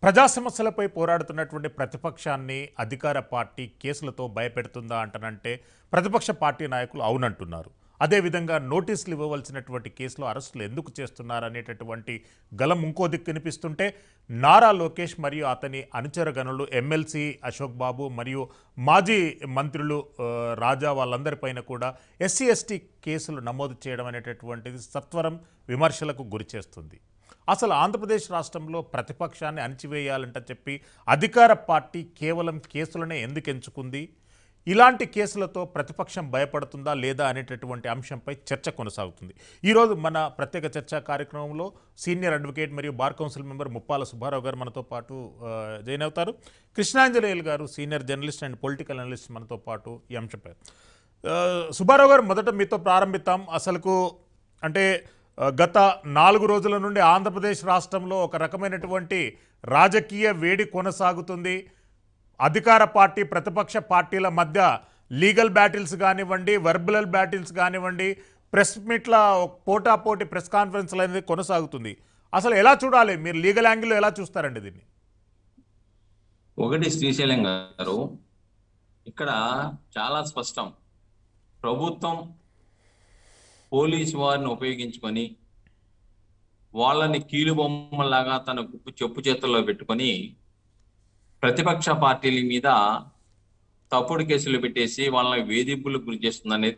ప్రజా సమస్యలపై పోరాడుతున్నటువంటి ప్రతిపక్షాన్ని అధికార పార్టీ కేసులతో భయపెడుతుందా అంటనంటే ప్రతిపక్ష పార్టీ నాయకులు అవునంటున్నారు. అదేవిధంగా నోటీసులు ఇవ్వవలసినటువంటి కేసులో అరెస్టులు ఎందుకు చేస్తున్నారు అనేటటువంటి గలం ఇంకో దిక్కు వినిపిస్తుంటే నారా లోకేష్ మరియు అతని అనుచరగణులు ఎమ్మెల్సీ అశోక్ బాబు మరియు మాజీ మంత్రులు రాజా వాళ్ళందరిపైన కూడా ఎస్సీ ఎస్టీ కేసులు నమోదు చేయడం అనేటటువంటిది సత్వరం విమర్శలకు గురి చేస్తుంది. అసలు ఆంధ్రప్రదేశ్ రాష్ట్రంలో ప్రతిపక్షాన్ని అణిచివేయాలంట చెప్పి అధికార పార్టీ కేవలం కేసులనే ఎందుకు ఎంచుకుంది? ఇలాంటి కేసులతో ప్రతిపక్షం భయపడుతుందా లేదా అనేటటువంటి అంశంపై చర్చ కొనసాగుతుంది. ఈరోజు మన ప్రత్యేక చర్చా కార్యక్రమంలో సీనియర్ అడ్వకేట్ మరియు bar council member Muppala Subbarao garu మనతో పాటు జాయిన్ అవుతారు. Krishnanjaneyulu garu senior journalist and political analyst మనతో పాటు ఈ అంశంపై. సుబ్బారావు గారు, మొదట మీతో ప్రారంభిద్దాం. అసలుకు అంటే గత 4 రోజుల నుండి ఆంధ్రప్రదేశ్ రాష్ట్రంలో ఒక రకమైనటువంటి రాజకీయ వేడి కొనసాగుతుంది. అధికార పార్టీ ప్రతిపక్ష పార్టీల మధ్య లీగల్ బ్యాటిల్స్ కానివ్వండి, వెర్బల్ బ్యాటిల్స్ కానివ్వండి, ప్రెస్ మీట్ల పోటాపోటీ ప్రెస్ కాన్ఫరెన్స్లు అనేది కొనసాగుతుంది. అసలు ఎలా చూడాలి? మీరు లీగల్ యాంగిల్లో ఎలా చూస్తారండి దీన్ని? ఒకటి, శ్రీశైలం గారు, ఇక్కడ చాలా స్పష్టం. ప్రభుత్వం పోలీసు వారిని ఉపయోగించుకొని వాళ్ళని కీలుబొమ్మలాగా తన చెప్పు చేతుల్లో పెట్టుకొని ప్రతిపక్ష పార్టీల మీద తప్పుడు కేసులు పెట్టేసి వాళ్ళని వేధింపులకు గురి చేస్తుందనేది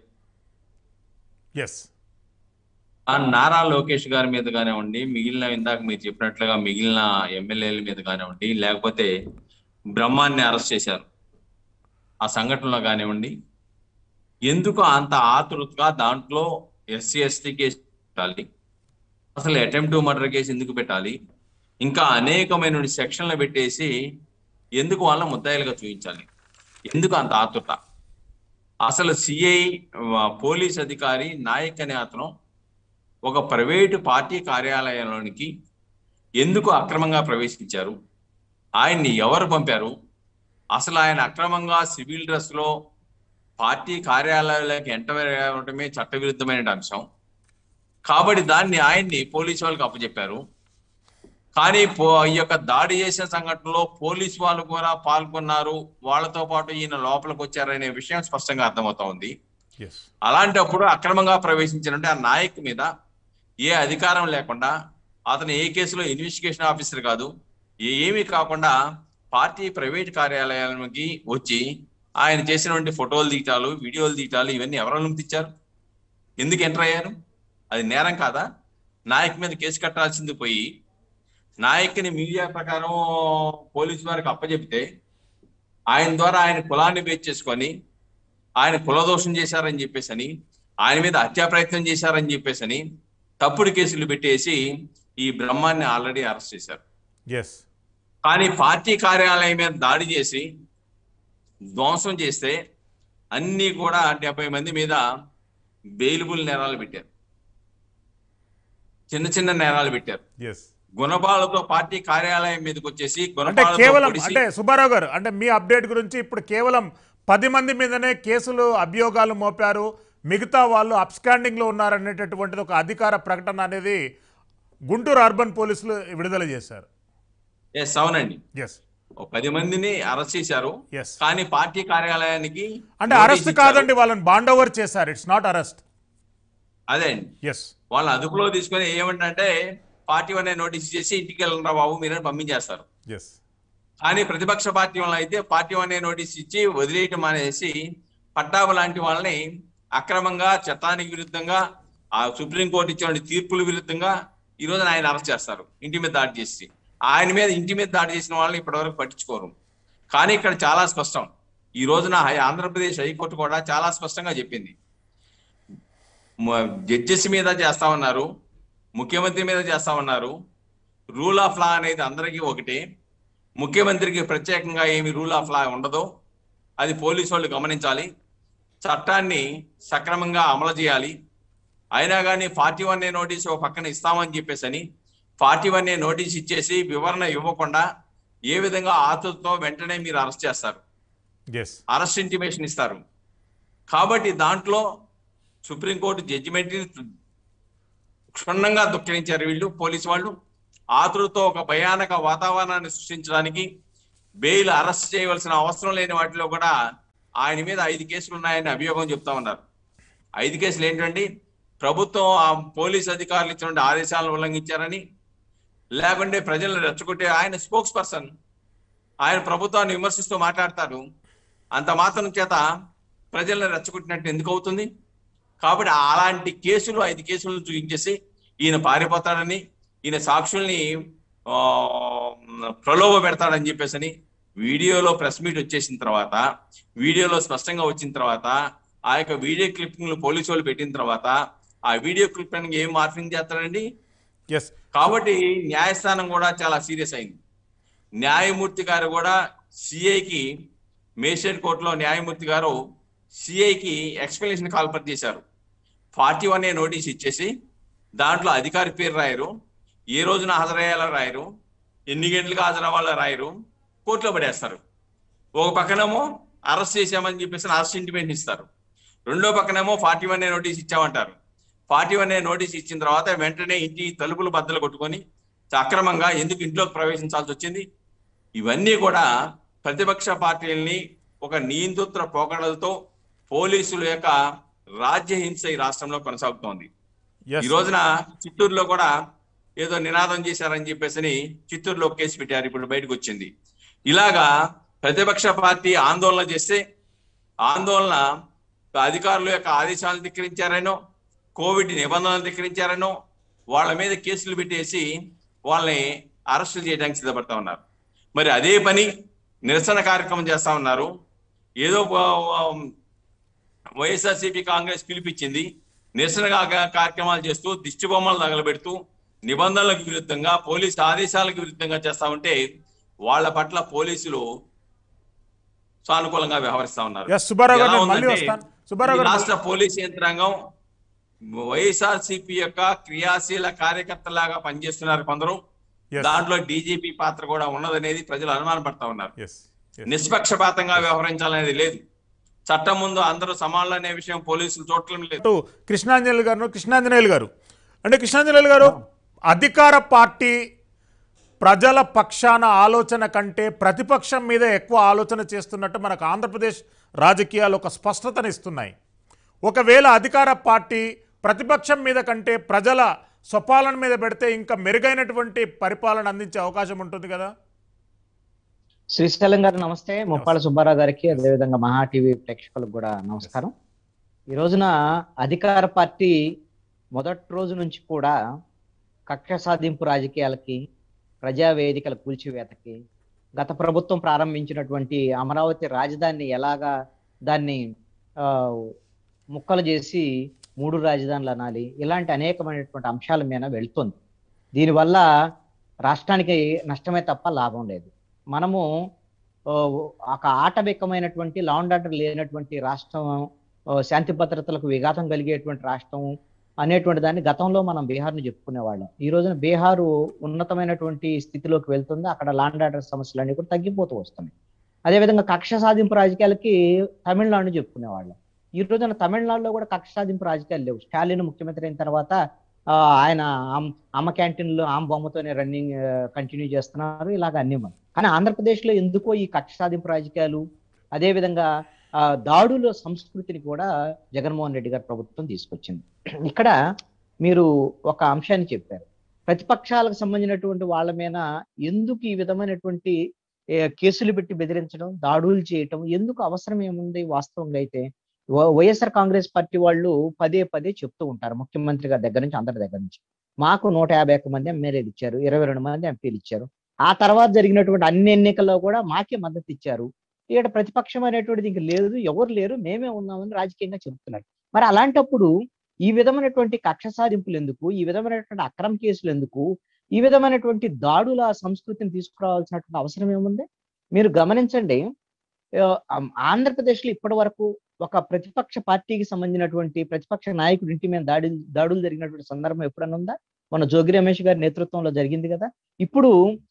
నారా లోకేష్ గారి మీద కానివ్వండి, మిగిలిన ఇందాక మీరు చెప్పినట్లుగా మిగిలిన ఎమ్మెల్యేల మీద కానివ్వండి, లేకపోతే బ్రహ్మాన్ని అరెస్ట్ చేశారు ఆ సంఘటనలో కానివ్వండి, ఎందుకు అంత ఆతృతగా దాంట్లో ఎస్సీ ఎస్టీ కేసు పెట్టాలి, అసలు అటెంప్ట్ మర్డర్ కేసు ఎందుకు పెట్టాలి, ఇంకా అనేకమైన సెక్షన్లు పెట్టేసి ఎందుకు వాళ్ళ ముద్దాయిలుగా చూపించాలి? ఎందుకు అంత ఆతృత? అసలు సిఐ పోలీస్ అధికారి నాయక్ అనే అతను ఒక ప్రైవేటు పార్టీ కార్యాలయంలోనికి ఎందుకు అక్రమంగా ప్రవేశించారు? ఆయన్ని ఎవరు పంపారు? అసలు ఆయన అక్రమంగా సివిల్ డ్రెస్ లో పార్టీ కార్యాలయాలకు ఎంటర్ అవ్వడమే చట్టవిరుద్ధమైన అంశం కాబట్టి దాన్ని ఆయన్ని పోలీసు వాళ్ళకి అప్పచెప్పారు. కానీ ఈ యొక్క దాడి చేసిన సంఘటనలో పోలీసు వాళ్ళు కూడా పాల్గొన్నారు, వాళ్ళతో పాటు ఈయన లోపలికి వచ్చారనే విషయం స్పష్టంగా అర్థమవుతా ఉంది. అలాంటప్పుడు అక్రమంగా ప్రవేశించినట్టే ఆ నాయక్ మీద ఏ అధికారం లేకుండా, అతను ఏ కేసులో ఇన్వెస్టిగేషన్ ఆఫీసర్ కాదు, ఏమీ కాకుండా పార్టీ ప్రైవేట్ కార్యాలయాలకి వచ్చి ఆయన చేసినటువంటి ఫోటోలు తీయటాలు, వీడియోలు తీయటాలు ఇవన్నీ ఎవరు అనుమతించారు? ఎందుకు ఎంటర్ అయ్యారు? అది నేరం కాదా? నాయక్ మీద కేసు కట్టాల్సింది పోయి నాయక్ని మీడియా ప్రకారం పోలీసు వారికి అప్పచెప్తే ఆయన ద్వారా ఆయన కులాన్ని బేస్ చేసుకొని ఆయన కులదోషం చేశారని చెప్పేసి, ఆయన మీద హత్యా ప్రయత్నం చేశారని చెప్పేసి తప్పుడు కేసులు పెట్టేసి ఈ బ్రహ్మాన్ని ఆల్రెడీ అరెస్ట్ చేశారు. కానీ పార్టీ కార్యాలయం మీద దాడి చేసి ధ్వంసం చేస్తే అన్ని కూడా 70 మంది మీద బెయిలబుల్ నేరాలు పెట్టారు, చిన్న చిన్న నేరాలు పెట్టారు. గుణపాలతో పార్టీ కార్యాలయం మీదకి వచ్చేసి కేవలం అంటే సుబ్బారావు గారు, అంటే మీ అప్డేట్ గురించి ఇప్పుడు కేవలం 10 మంది మీదనే కేసులు అభియోగాలు మోపారు, మిగతా వాళ్ళు అబ్స్కాండింగ్ లో ఉన్నారనేటటువంటిది ఒక అధికార ప్రకటన అనేది గుంటూరు అర్బన్ పోలీసులు విడుదల చేశారు. అవునండి, 10 మందిని అరెస్ట్ చేశారు. కానీ పార్టీ కార్యాలయానికి అంటే అరెస్ట్ కాదండి, వాళ్ళని బాండ్ ఓవర్ చేశారు. It's not arrest. అదే వాళ్ళ అదుపులో తీసుకొని ఏమంటే పార్టీ అనే నోటీస్ చేసి ఇంటికి వెళ్ళరా బాబు మీరని పంపించేస్తారు. కానీ ప్రతిపక్ష పార్టీ వాళ్ళని అయితే పార్టీ అనే నోటీస్ ఇచ్చి వదిలేయటం అనేసి పట్టాభ లాంటి వాళ్ళని అక్రమంగా చట్టానికి విరుద్ధంగా ఆ సుప్రీంకోర్టు ఇచ్చిన తీర్పుల విరుద్ధంగా ఈ రోజున ఆయన అరెస్ట్ చేస్తారు, ఇంటి మీద దాడి చేసి. ఆయన మీద ఇంటి మీద దాడి చేసిన వాళ్ళని ఇప్పటివరకు పట్టించుకోరు. కానీ ఇక్కడ చాలా స్పష్టం, ఈ రోజున ఆంధ్రప్రదేశ్ హైకోర్టు కూడా చాలా స్పష్టంగా చెప్పింది, జడ్జెస్ మీద చేస్తా ఉన్నారు, ముఖ్యమంత్రి మీద చేస్తా ఉన్నారు. రూల్ ఆఫ్ లా అనేది అందరికీ ఒకటే, ముఖ్యమంత్రికి ప్రత్యేకంగా ఏమి రూల్ ఆఫ్ లా ఉండదు, అది పోలీసు వాళ్ళు గమనించాలి, చట్టాన్ని సక్రమంగా అమలు చేయాలి. అయినా కానీ 41A నోటీసు ఒక పక్కన ఇస్తామని చెప్పేసి 41A నోటీస్ ఇచ్చేసి వివరణ ఇవ్వకుండా ఏ విధంగా ఆతులతో వెంటనే మీరు అరెస్ట్ చేస్తారు, అరెస్ట్ ఇంటిమేషన్ ఇస్తారు. కాబట్టి దాంట్లో సుప్రీంకోర్టు జడ్జిమెంట్ని క్షుణ్ణంగా దుఃఖించారు వీళ్ళు పోలీసు వాళ్ళు. ఆతృతో ఒక భయానక వాతావరణాన్ని సృష్టించడానికి బెయిల్ అరెస్ట్ చేయవలసిన అవసరం లేని వాటిలో కూడా ఆయన మీద 5 కేసులు ఉన్నాయని అభియోగం చెప్తా ఉన్నారు. 5 కేసులు ఏంటండి? ప్రభుత్వం ఆ పోలీస్ అధికారులు ఇచ్చిన ఆదేశాలను ఉల్లంఘించారని, లేకుంటే ప్రజలను రెచ్చగొట్టే ఆయన స్పోక్స్ పర్సన్, ఆయన ప్రభుత్వాన్ని విమర్శిస్తూ మాట్లాడతారు. అంత మాత్రం చేత ప్రజలను రెచ్చగొట్టినట్టు ఎందుకు అవుతుంది? కాబట్టి అలాంటి కేసులు 5 కేసులను చూపించేసి ఈయన పారిపోతాడని, ఈయన సాక్షుల్ని ప్రలోభ పెడతాడని చెప్పేసి వీడియోలో ప్రెస్ మీట్ వచ్చేసిన తర్వాత, వీడియోలో స్పష్టంగా వచ్చిన తర్వాత, ఆ యొక్క వీడియో క్లిప్పింగ్లు పోలీసు వాళ్ళు పెట్టిన తర్వాత ఆ వీడియో క్లిప్పింగ్ ఏం మార్పింగ్ చేస్తాడండి? కాబట్టి న్యాయస్థానం కూడా చాలా సీరియస్ అయింది. న్యాయమూర్తి గారు కూడా సిఐకి, మేజిస్ట్రేట్ కోర్టులో న్యాయమూర్తి గారు సిఐకి ఎక్స్ప్లెనేషన్ కాల్పర్ చేశారు. 41A నోటీస్ ఇచ్చేసి దాంట్లో అధికారి పేరు రాయరు, ఏ రోజున హాజరయ్యాలో రాయరు, ఎన్ని గంటలకు హాజరవ్వాలో రాయరు, కోర్టులో పడేస్తారు. ఒక పక్కనేమో అరెస్ట్ చేశామని చెప్పేసి అరెస్ట్ ఇంటిమేషన్ ఇస్తారు. రెండో పక్కనేమో 41A నోటీస్ ఇచ్చామంటారు. 41A నోటీస్ ఇచ్చిన తర్వాత వెంటనే ఇంటి తలుపులు బద్దలు కొట్టుకొని అక్రమంగా ఎందుకు ఇంట్లోకి ప్రవేశించాల్సి వచ్చింది? ఇవన్నీ కూడా ప్రతిపక్ష పార్టీలని ఒక నియంతృత్వ పోకడలతో పోలీసుల యొక్క రాజ్యహింస ఈ రాష్ట్రంలో కొనసాగుతోంది. ఈ రోజున చిత్తూరులో కూడా ఏదో నినాదం చేశారని చెప్పేసి చిత్తూరులో కేసు పెట్టారు, ఇప్పుడు బయటకు వచ్చింది. ఇలాగా ప్రతిపక్ష పార్టీ ఆందోళన చేస్తే ఆందోళన అధికారుల యొక్క ఆదేశాలను ధిక్కరించారనో, కోవిడ్ నిబంధనలు ధిక్కరించారనో వాళ్ళ మీద కేసులు పెట్టేసి వాళ్ళని అరెస్టులు చేయడానికి సిద్ధపడతా ఉన్నారు. మరి అదే పని నిరసన కార్యక్రమం చేస్తా ఉన్నారు. ఏదో వైఎస్ఆర్సీపీ కాంగ్రెస్ పిలిపించింది, నిరసన కార్యక్రమాలు చేస్తూ దిష్టి బొమ్మలు తగలబెడుతూ నిబంధనలకు విరుద్ధంగా, పోలీసు ఆదేశాలకు విరుద్ధంగా చేస్తా ఉంటే వాళ్ళ పట్ల పోలీసులు సానుకూలంగా వ్యవహరిస్తా ఉన్నారు. రాష్ట్ర పోలీసు యంత్రాంగం వైఎస్ఆర్సీపీ యొక్క క్రియాశీల కార్యకర్తలాగా పనిచేస్తున్నారు కొందరు. దాంట్లో డీజీపీ పాత్ర కూడా ఉన్నదనేది ప్రజలు అనుమానం పడతా ఉన్నారు. నిష్పక్షపాతంగా వ్యవహరించాలనేది లేదు. చట్టం ముందు అందరూ సమానులు అనే విషయం పోలీసులు చూడటం లేదు. కృష్ణాంజనేయులు గారు, అధికార పార్టీ ప్రజల పక్షాన ఆలోచన కంటే ప్రతిపక్షం మీద ఎక్కువ ఆలోచన చేస్తున్నట్టు మనకు ఆంధ్రప్రదేశ్ రాజకీయాలు ఒక స్పష్టతనిస్తున్నాయి. ఒకవేళ అధికార పార్టీ ప్రతిపక్షం మీద కంటే ప్రజల స్వపాలన మీద పెడితే ఇంకా మెరుగైనటువంటి పరిపాలన అందించే అవకాశం ఉంటుంది కదా. శ్రీశైలం గారు నమస్తే, ముప్పాళ్ళ సుబ్బారావు గారికి, అదేవిధంగా మహా టీవీ ప్రేక్షకులకు కూడా నమస్కారం. ఈ రోజున అధికార పార్టీ మొదటి రోజు నుంచి కూడా కక్ష సాధింపు రాజకీయాలకి, ప్రజావేదికల కూల్చివేతకి, గత ప్రభుత్వం ప్రారంభించినటువంటి అమరావతి రాజధానిని ఎలాగా దాన్ని ముక్కలు చేసి 3 రాజధానులు అనాలి, ఇలాంటి అనేకమైనటువంటి అంశాల మీద వెళ్తుంది. దీనివల్ల రాష్ట్రానికి నష్టమే తప్ప లాభం లేదు. మనము ఒక ఆటవికమైనటువంటి లా అండ్ ఆర్డర్ లేనటువంటి రాష్ట్రం, శాంతి భద్రతలకు విఘాతం కలిగేటువంటి రాష్ట్రం అనేటువంటి దాన్ని గతంలో మనం బీహార్ను చెప్పుకునేవాళ్ళం. ఈ రోజున బీహారు ఉన్నతమైనటువంటి స్థితిలోకి వెళ్తుంది. అక్కడ లా అండ్ ఆర్డర్ సమస్యలన్నీ కూడా తగ్గిపోతూ వస్తున్నాయి. అదేవిధంగా కక్ష సాధింపు రాజకీయాలకి తమిళనాడును చెప్పుకునేవాళ్ళం. ఈ రోజున తమిళనాడులో కూడా కక్ష సాధింపు రాజకీయాలు లేవు. స్టాలిన్ ముఖ్యమంత్రి అయిన తర్వాత ఆయన అమ్మ క్యాంటీన్లో ఆమె బొమ్మతోనే రన్నింగ్ కంటిన్యూ చేస్తున్నారు. ఇలాగ అన్ని కానీ ఆంధ్రప్రదేశ్లో ఎందుకో ఈ కక్ష సాధింపు రాజకీయాలు, అదేవిధంగా దాడుల సంస్కృతిని కూడా జగన్మోహన్ రెడ్డి గారి ప్రభుత్వం తీసుకొచ్చింది. ఇక్కడ మీరు ఒక అంశాన్ని చెప్పారు, ప్రతిపక్షాలకు సంబంధించినటువంటి వాళ్ళ మీద ఎందుకు ఈ విధమైనటువంటి కేసులు పెట్టి బెదిరించడం, దాడులు చేయటం ఎందుకు అవసరం ఏముంది? వాస్తవంగా అయితే వైఎస్ఆర్ కాంగ్రెస్ పార్టీ వాళ్ళు పదే పదే చెప్తూ ఉంటారు, ముఖ్యమంత్రి గారి దగ్గర నుంచి అందరి దగ్గర నుంచి, మాకు 151 మంది ఎమ్మెల్యేలు ఇచ్చారు, 22 మంది ఎంపీలు ఇచ్చారు, ఆ తర్వాత జరిగినటువంటి అన్ని ఎన్నికల్లో కూడా మాకే మద్దతు ఇచ్చారు, ఇక్కడ ప్రతిపక్షం అనేటువంటిది ఇంక లేదు, ఎవరు లేరు, మేమే ఉన్నామని రాజకీయంగా చెబుతున్నారు. మరి అలాంటప్పుడు ఈ విధమైనటువంటి కక్ష సాధింపులు ఎందుకు, ఈ విధమైనటువంటి అక్రమ కేసులు ఎందుకు, ఈ విధమైనటువంటి దాడుల సంస్కృతిని తీసుకురావాల్సినటువంటి అవసరం ఏముంది? మీరు గమనించండి, ఆంధ్రప్రదేశ్లో ఇప్పటి వరకు ఒక ప్రతిపక్ష పార్టీకి సంబంధించినటువంటి ప్రతిపక్ష నాయకుడి ఇంటి మీద దాడులు జరిగినటువంటి సందర్భం ఎప్పుడన్నా ఉందా? మన జోగి రమేష్ గారి నేతృత్వంలో జరిగింది కదా. ఇప్పుడు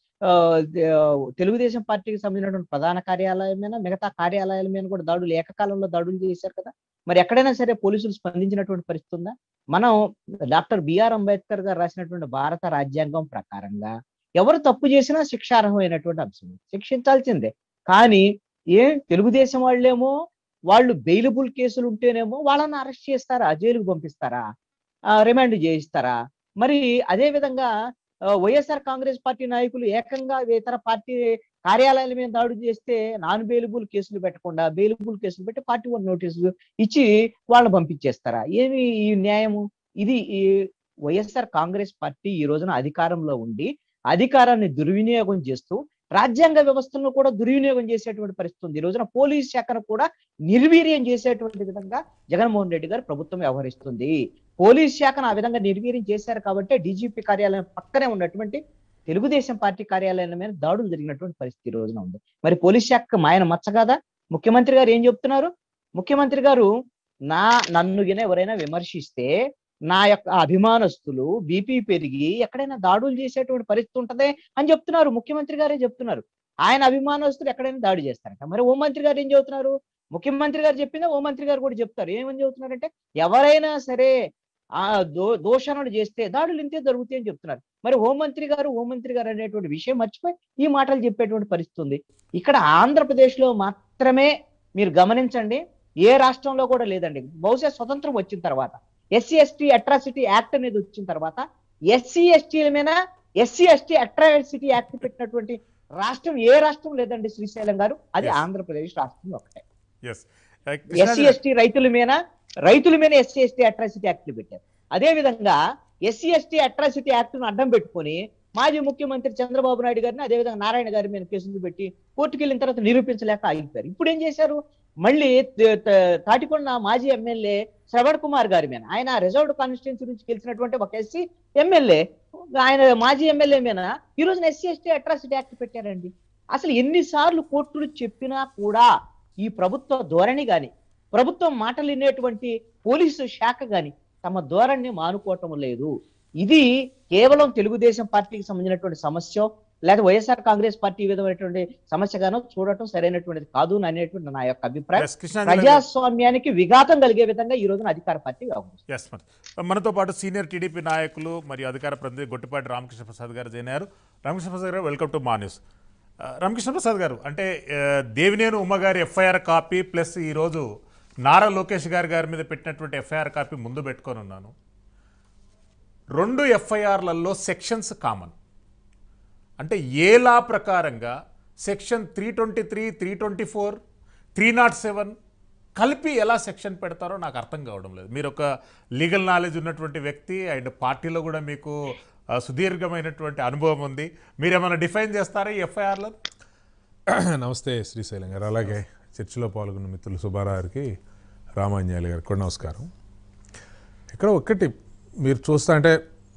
తెలుగుదేశం పార్టీకి సంబంధించినటువంటి ప్రధాన కార్యాలయం మీద, మిగతా కార్యాలయాల మీద కూడా దాడులు ఏకకాలంలో దాడులు చేశారు కదా. మరి ఎక్కడైనా సరే పోలీసులు స్పందించినటువంటి పరిస్థితి ఉందా? మనం డాక్టర్ బిఆర్ అంబేద్కర్ గారు రాసినటువంటి భారత రాజ్యాంగం ప్రకారంగా ఎవరు తప్పు చేసినా శిక్షార్హమైనటువంటి అంశం, శిక్షించాల్సిందే. కానీ తెలుగుదేశం వాళ్ళేమో వాళ్ళు బెయిలబుల్ కేసులు ఉంటేనేమో వాళ్ళని అరెస్ట్ చేస్తారా, జైలుకు పంపిస్తారా, రిమాండ్ చేయిస్తారా? మరి అదే విధంగా వైఎస్ఆర్ కాంగ్రెస్ పార్టీ నాయకులు ఏకంగా ఇతర పార్టీ కార్యాలయాల మీద దాడులు చేస్తే నాన్ బెయిలబుల్ కేసులు పెట్టకుండా బెయిలబుల్ కేసులు పెట్టి పార్టీ 1 నోటీసులు ఇచ్చి వాళ్ళని పంపించేస్తారా? ఏమి ఈ న్యాయము? ఇది ఈ వైఎస్ఆర్ కాంగ్రెస్ పార్టీ ఈ రోజున అధికారంలో ఉండి అధికారాన్ని దుర్వినియోగం చేస్తూ రాజ్యాంగ వ్యవస్థలను కూడా దుర్వినియోగం చేసేటువంటి పరిస్థితి ఉంది. ఈ రోజున పోలీస్ శాఖను కూడా నిర్వీర్యం చేసేటువంటి విధంగా జగన్మోహన్ రెడ్డి గారు ప్రభుత్వం వ్యవహరిస్తుంది. పోలీస్ శాఖను ఆ విధంగా నిర్వీర్యం చేశారు కాబట్టి డీజీపీ కార్యాలయం పక్కనే ఉన్నటువంటి తెలుగుదేశం పార్టీ కార్యాలయం మీద దాడులు జరిగినటువంటి పరిస్థితి ఈ రోజున ఉంది. మరి పోలీస్ శాఖకు మాయన మచ్చ కాదా? ముఖ్యమంత్రి గారు ఏం చెప్తున్నారు? ముఖ్యమంత్రి గారు నన్ను ఎవరైనా విమర్శిస్తే నా యొక్క అభిమానస్తులు బీపీ పెరిగి ఎక్కడైనా దాడులు చేసేటువంటి పరిస్థితి ఉంటదే అని చెప్తున్నారు. ముఖ్యమంత్రి గారే చెప్తున్నారు. ఆయన అభిమానస్తులు ఎక్కడైనా దాడి చేస్తారంట. మరి హోంమంత్రి గారు ఏం చెబుతున్నారు? ముఖ్యమంత్రి గారు చెప్పిందా హోంమంత్రి గారు కూడా చెప్తారు. ఏమని చెబుతున్నారంటే ఎవరైనా సరే దోషణలు చేస్తే దాడులు ఇంతే జరుగుతాయి అని చెప్తున్నారు. మరి హోంమంత్రి గారు అనేటువంటి విషయం మర్చిపోయి ఈ మాటలు చెప్పేటువంటి పరిస్థితి ఉంది. ఇక్కడ ఆంధ్రప్రదేశ్ లో మాత్రమే మీరు గమనించండి, ఏ రాష్ట్రంలో కూడా లేదండి. బహుశా స్వతంత్రం వచ్చిన తర్వాత ఎస్సీ ఎస్టీ అట్రాసిటీ యాక్ట్ అనేది వచ్చిన తర్వాత ఎస్సీ ఎస్టీల మీద ఎస్సీ ఎస్టీ అట్రాసిటీ యాక్ట్ పెట్టినటువంటి రాష్ట్రం ఏ రాష్ట్రం లేదండి శ్రీశైలం గారు. అది ఆంధ్రప్రదేశ్ రాష్ట్రం ఒకటే. ఎస్సీ ఎస్టీ రైతుల మీద ఎస్సీ ఎస్టీ అట్రాసిటీ యాక్ట్లు పెట్టారు. అదే విధంగా ఎస్సీ ఎస్టీ అట్రాసిటీ యాక్ట్ ను అడ్డం పెట్టుకుని మాజీ ముఖ్యమంత్రి చంద్రబాబు నాయుడు గారిని అదేవిధంగా నారాయణ గారి మీద కేసులు పెట్టి కోర్టుకు వెళ్ళిన తర్వాత నిరూపించలేక ఆగిపోయారు. ఇప్పుడు ఏం చేశారు? మళ్ళీ తాటికొండ మాజీ ఎమ్మెల్యే శ్రవణ్ కుమార్ గారి మీద, ఆయన రిజర్వ్డ్ కాన్స్టిట్యున్సీ నుంచి గెలిచినటువంటి ఒక ఎస్సీ ఎమ్మెల్యే, ఆయన మాజీ ఎమ్మెల్యే మీద ఈ రోజున ఎస్సీ ఎస్టీ అట్రాసిటీ యాక్ట్ పెట్టారండి. అసలు ఎన్నిసార్లు కోర్టులు చెప్పినా కూడా ఈ ప్రభుత్వ ధోరణి గాని, ప్రభుత్వం మాటలు వినేటువంటి పోలీసు శాఖ గాని తమ ధోరణిని మానుకోవటం లేదు. ఇది కేవలం తెలుగుదేశం పార్టీకి సంబంధించినటువంటి సమస్య, లేదా వైఎస్ఆర్ కాంగ్రెస్ పార్టీ విధమైనటువంటి సమస్యగానో చూడటం సరైనటువంటిది కాదు అనేటువంటి నా యొక్క అభిప్రాయం. ప్రజాస్వామ్యానికి విఘాతం కలిగే విధంగా ఈ రోజున అధికార పార్టీ వ్యవహరిస్తుంది. మనతో పాటు సీనియర్ టీడీపీ నాయకులు మరియు అధికార ప్రతినిధి గొట్టిపాటి రామకృష్ణ ప్రసాద్ గారు జాయిన్ అయ్యారు. రామకృష్ణ ప్రసాద్ గారు, వెల్కమ్ టు మా న్యూస్. రామకృష్ణ ప్రసాద్ గారు, అంటే దేవినేని ఉమ్మగారి ఎఫ్ఐఆర్ కాపీ ప్లస్ ఈరోజు నారా లోకేష్ గారి మీద పెట్టినటువంటి ఎఫ్ఐఆర్ కాపీ ముందు పెట్టుకొని ఉన్నాను. 2 ఎఫ్ఐఆర్లలో సెక్షన్స్ కామన్. అంటే ఏ లా ప్రకారంగా సెక్షన్ 323, 324, 307 కలిపి ఎలా సెక్షన్ పెడతారో నాకు అర్థం కావడం లేదు. మీరు ఒక లీగల్ నాలెడ్జ్ ఉన్నటువంటి వ్యక్తి అండ్ పార్టీలో కూడా మీకు సుదీర్ఘమైనటువంటి అనుభవం ఉంది. మీరేమైనా డిఫైన్ చేస్తారా ఈ ఎఫ్ఐఆర్లో? నమస్తే శ్రీశైలం గారు, అలాగే చర్చలో పాల్గొన్న మిత్రులు సుబ్బారావు గారికి, రామాంజలి గారికి కూడా నమస్కారం. ఇక్కడ ఒక్కటి మీరు చూస్తా అంటే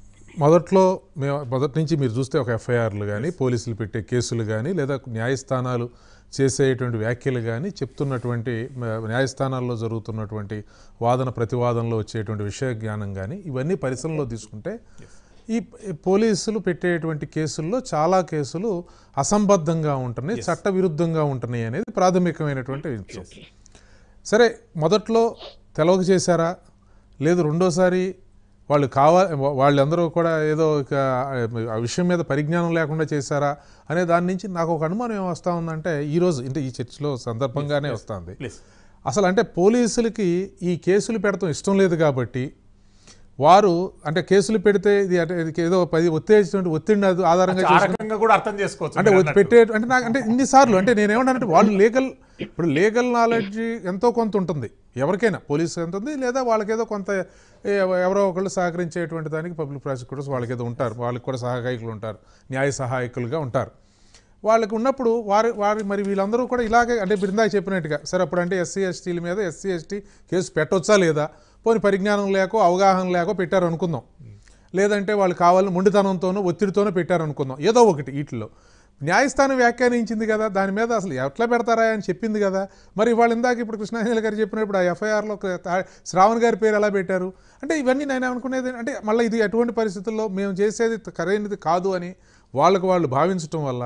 మొదటి నుంచి మీరు చూస్తే ఒక ఎఫ్ఐఆర్లు కానీ, పోలీసులు పెట్టే కేసులు కానీ, లేదా న్యాయస్థానాలు చేసేటువంటి వ్యాఖ్యలు కానీ, చెప్తున్నటువంటి న్యాయస్థానాల్లో జరుగుతున్నటువంటి వాదన ప్రతివాదనలో వచ్చేటువంటి విషయ జ్ఞానం కానీ, ఇవన్నీ పరిశీలనలో తీసుకుంటే ఈ పోలీసులు పెట్టేటువంటి కేసుల్లో చాలా కేసులు అసంబద్ధంగా ఉంటున్నాయి, చట్టవిరుద్ధంగా ఉంటున్నాయి అనేది ప్రాథమికమైనటువంటి విషయం. సరే, మొదట్లో తెలవక చేశారా, లేదు రెండోసారి వాళ్ళందరూ కూడా ఏదో ఆ విషయం మీద పరిజ్ఞానం లేకుండా చేశారా అనే దాని నుంచి నాకు ఒక అనుమానం ఏమొస్తా ఉందంటే, ఈరోజు అంటే ఈ చర్చలో సందర్భంగానే వస్తుంది. అసలు అంటే పోలీసులకి ఈ కేసులు పెడతాం ఇష్టం లేదు కాబట్టి వారు అంటే కేసులు పెడితే ఇది ఏదో ఒత్తిడిని ఆధారంగా కూడా అర్థం చేసుకోవచ్చు. అంటే పెట్టే అంటే నాకు అంటే ఇన్నిసార్లు అంటే నేనేమంటానంటే వాళ్ళు లీగల్ నాలెడ్జ్ ఎంతో కొంత ఉంటుంది ఎవరికైనా, పోలీసు ఎంత ఉంది, లేదా వాళ్ళకేదో కొంత ఎవరో ఒకళ్ళు సహకరించేటువంటి దానికి పబ్లిక్ ప్రాసిక్యూటర్స్ వాళ్ళకేదో ఉంటారు, వాళ్ళకి కూడా సహాయకులు ఉంటారు, న్యాయ సహాయకులుగా ఉంటారు. వాళ్ళకి ఉన్నప్పుడు వారి మరి వీళ్ళందరూ కూడా ఇలాగే అంటే ఇందాక చెప్పినట్టుగా సరే అప్పుడు అంటే ఎస్సీ ఎస్టీల మీద ఎస్సీ ఎస్టీ కేసు పెట్టొచ్చా లేదా, పోనీ పరిజ్ఞానం లేకో అవగాహన లేకో పెట్టారు అనుకుందాం, లేదంటే వాళ్ళు కావాలని మొండితనంతోనో ఒత్తిడితోనో పెట్టారు అనుకుందాం, ఏదో ఒకటి వీటిలో న్యాయస్థానం వ్యాఖ్యానించింది కదా, దాని మీద అసలు ఎట్లా పెడతారా అని చెప్పింది కదా. మరి వాళ్ళు ఇందాక ఇప్పుడు కృష్ణాంజలి గారు చెప్పినప్పుడు ఆ ఎఫ్ఐఆర్లో శ్రావణ్ గారి పేరు ఎలా పెట్టారు అంటే ఇవన్నీ నేను అనుకునేది అంటే మళ్ళీ ఇది ఎటువంటి పరిస్థితుల్లో మేము చేసేది సరైనది కాదు అని వాళ్ళు భావించటం వల్ల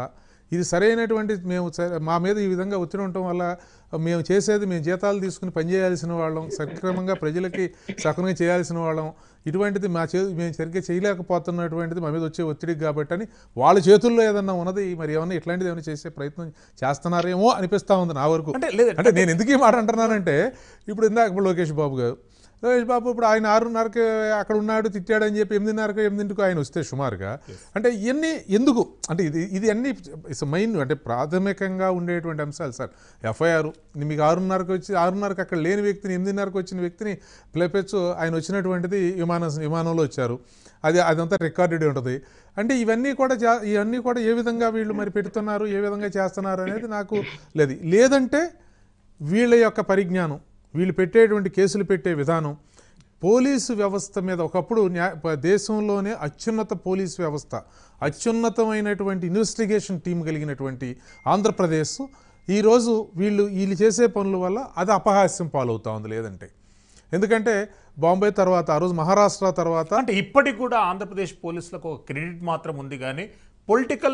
ఇది సరైనటువంటి మా మీద ఈ విధంగా ఒత్తిడి ఉండటం వల్ల మేము జీతాలు తీసుకుని పనిచేయాల్సిన వాళ్ళం, సక్రమంగా ప్రజలకి సక్రమంగా చేయాల్సిన వాళ్ళం, ఇటువంటిది మేము సరిగ్గా చేయలేకపోతున్నటువంటిది మా మీద వచ్చే ఒత్తిడికి కాబట్టి అని వాళ్ళ చేతుల్లో ఏదన్నా ఉన్నది మరి ఏమన్నా ఇట్లాంటిది ఏమైనా చేసే ప్రయత్నం చేస్తున్నారేమో అనిపిస్తూ ఉంది నా వరకు. అంటే నేను ఎందుకు ఈ మాట అంటున్నానంటే ఇప్పుడు ఇందాక లోకేష్ బాబు ఇప్పుడు ఆయన 6:30కి అక్కడ ఉన్నాడు తిట్టాడని చెప్పి 8:30కు ఆయన వస్తే సుమారుగా అంటే ఇవన్నీ ఎందుకు అంటే ఇది అన్ని మెయిన్ అంటే ప్రాథమికంగా ఉండేటువంటి అంశాలు సార్. ఎఫ్ఐఆర్ మీకు 6:30కి అక్కడ లేని వ్యక్తిని 8:30కి వచ్చిన వ్యక్తిని ప్లేపెచ్చు ఆయన వచ్చినటువంటిది విమానంలో వచ్చారు, అదంతా రికార్డెడ్ ఉంటుంది. అంటే ఇవన్నీ కూడా ఏ విధంగా వీళ్ళు మరి పెడుతున్నారు, ఏ విధంగా చేస్తున్నారు అనేది నాకు లేదంటే వీళ్ళ యొక్క పరిజ్ఞానం, వీళ్ళు పెట్టేటువంటి కేసులు పెట్టే విధానం, పోలీసు వ్యవస్థ మీద ఒకప్పుడు దేశంలోనే అత్యున్నత పోలీసు వ్యవస్థ, అత్యున్నతమైనటువంటి ఇన్వెస్టిగేషన్ టీం కలిగినటువంటి ఆంధ్రప్రదేశ్ ఈరోజు వీళ్ళు చేసే పనుల వల్ల అది అపహాస్యం పాలవుతా ఉంది. లేదంటే ఎందుకంటే బాంబే తర్వాత ఆ రోజు మహారాష్ట్ర తర్వాత అంటే ఇప్పటికి కూడా ఆంధ్రప్రదేశ్ పోలీసులకు ఒక క్రెడిట్ మాత్రం ఉంది, కానీ పొలిటికల్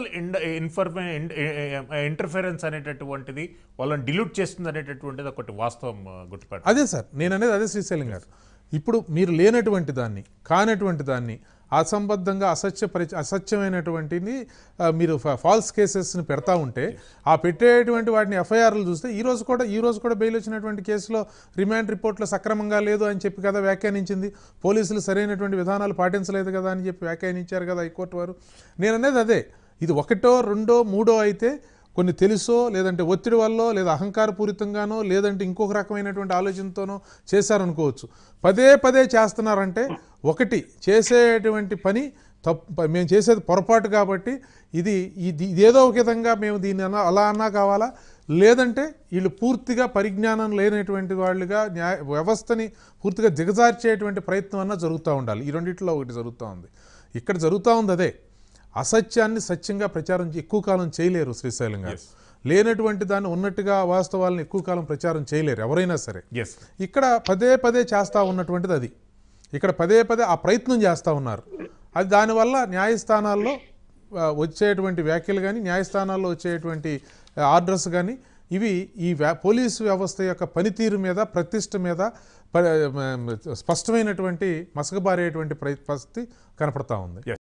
ఇంటర్ఫరెన్స్ అనేటటువంటిది వాళ్ళని డిల్యూట్ చేస్తుంది అనేటటువంటిది ఒకటి వాస్తవం గుర్తుపెట్టాలి. అదే సార్ నేను అనేది, అదే శ్రీశైలం గారు. ఇప్పుడు మీరు లేనటువంటి దాన్ని, కానటువంటి దాన్ని, అసంబద్ధంగా అసత్యమైనటువంటిని మీరు ఫాల్స్ కేసెస్ని పెడతా ఉంటే ఆ పెట్టేటువంటి వాటిని ఎఫ్ఐఆర్లు చూస్తే ఈ రోజు కూడా బెయిల్ వచ్చినటువంటి కేసులో రిమాండ్ రిపోర్ట్లో సక్రమంగా లేదు అని చెప్పి కదా వ్యాఖ్యానించింది. పోలీసులు సరైనటువంటి విధానాలు పాటించలేదు కదా అని చెప్పి వ్యాఖ్యానించారు కదా హైకోర్టు వారు. నేను అనేది అదే, ఇది 1, 2, 3 అయితే కొన్ని తెలుసో లేదంటే ఒత్తిడి వల్ల లేదా అహంకారపూరితంగానో లేదంటే ఇంకొక రకమైనటువంటి ఆలోచనతోనో చేశారనుకోవచ్చు. పదే చేస్తున్నారంటే ఒకటి చేసేటువంటి పని మేము చేసేది పొరపాటు కాబట్టి ఇది ఏదో ఒక విధంగా మేము దీన్ని అలా అన్నా కావాలా, లేదంటే వీళ్ళు పూర్తిగా పరిజ్ఞానం లేనటువంటి వాళ్ళుగా వ్యవస్థని పూర్తిగా దిగజార్చేటువంటి ప్రయత్నం అన్నా జరుగుతూ ఉండాలి. ఈ రెండిట్లో ఒకటి జరుగుతూ ఉంది. ఇక్కడ జరుగుతూ ఉంది అదే, అసత్యాన్ని సత్యంగా ప్రచారం ఎక్కువ కాలం చేయలేరు శ్రీశైలం గారు. లేనటువంటి దాన్ని ఉన్నట్టుగా వాస్తవాలను ఎక్కువ కాలం ప్రచారం చేయలేరు ఎవరైనా సరే. ఇక్కడ పదే చేస్తూ ఉన్నటువంటిది అది. ఇక్కడ పదే ఆ ప్రయత్నం చేస్తూ ఉన్నారు. అది దానివల్ల న్యాయస్థానాల్లో వచ్చేటువంటి వ్యాఖ్యలు కానీ, న్యాయస్థానాల్లో వచ్చేటువంటి ఆర్డర్స్ కానీ ఇవి ఈ పోలీసు వ్యవస్థ యొక్క పనితీరు మీద, ప్రతిష్ట మీద స్పష్టమైనటువంటి మసకబారేటువంటి పరిస్థితి కనపడతా ఉంది.